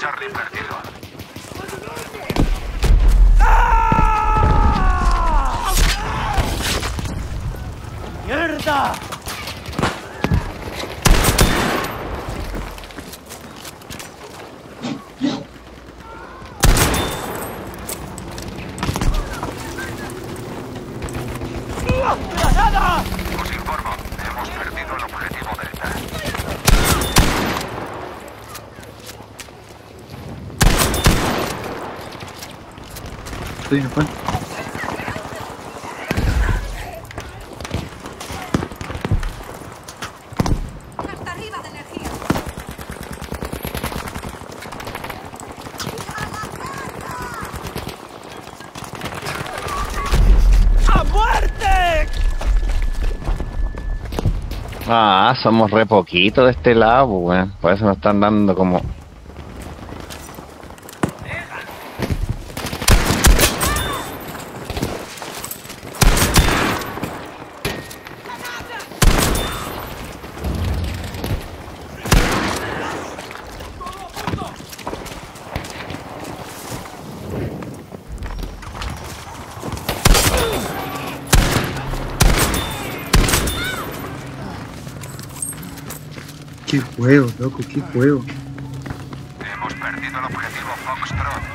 Charlie perdido. ¡Mierda! ¡Granada! Os informo, hemos perdido el objetivo Delta. Estoy en el puente. ¡Hasta arriba de energía! ¡A muerte! Ah, somos re poquitos de este lado, weón. Por eso nos están dando como... Qué juego, loco, qué juego. Hemos perdido el objetivo Foxtrot.